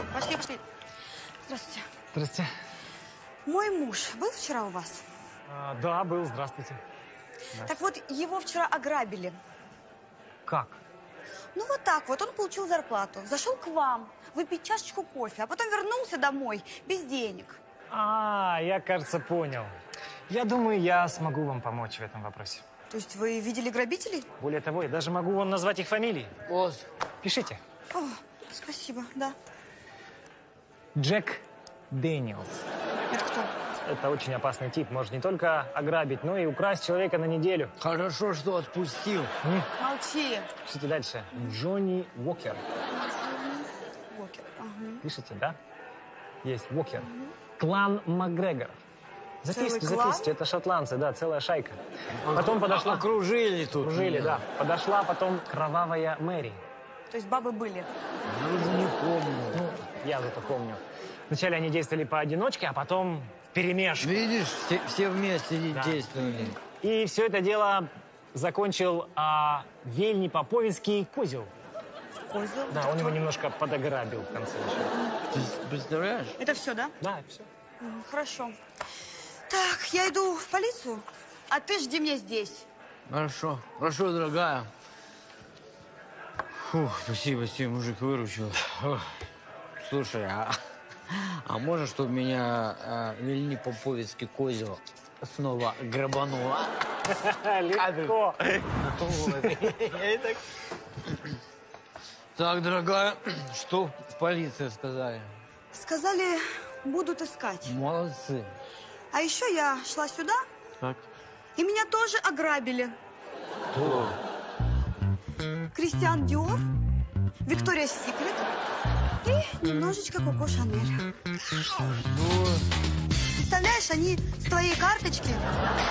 Пошли, пошли. Здравствуйте. Здрасте. Мой муж был вчера у вас? Да, был. Здравствуйте. Так вот, его вчера ограбили. Как? Ну вот так вот, он получил зарплату, зашел к вам выпить чашечку кофе, а потом вернулся домой без денег. Я, кажется, понял. Я думаю, я смогу вам помочь в этом вопросе. То есть вы видели грабителей? Более того, я даже могу вам назвать их фамилии. Босс. Пишите. О, спасибо, да. Джек Дэниелс. Это кто? Это очень опасный тип. Может не только ограбить, но и украсть человека на неделю. Хорошо, что отпустил. Молчи. Пишите дальше. Джонни Уокер. Уокер. Ага. Пишите, да? Есть Уокер. Клан Макгрегор. Записывайте, Целый клан? записывайте. Это шотландцы, да, целая шайка. Потом подошла... Окружили тут. Окружили, да. Подошла потом кровавая Мэри. То есть бабы были? Вроде не помню. Ну, я зато помню. Вначале они действовали поодиночке, а потом вперемешку. Видишь, все вместе Да. действовали. И все это дело закончил Вельни Поповицкий Козел. Козел? Да, он его немножко подограбил в конце еще. Ты представляешь? Это все, да? Да, все. Хорошо. Так, я иду в полицию, а ты жди меня здесь. Хорошо. Хорошо, дорогая. Фух, спасибо, мужик выручил. Ох. Слушай, а можно, чтобы меня Вельни Поповицкий Козел снова грабанула? Легко. Так, дорогая, что в полиции сказали? Сказали, будут искать. Молодцы. А еще я шла сюда, Так. и меня тоже ограбили. Кто? Кристиан Диор, Виктория Секрет и немножечко Коко Шанель. Представляешь, они с твоей карточки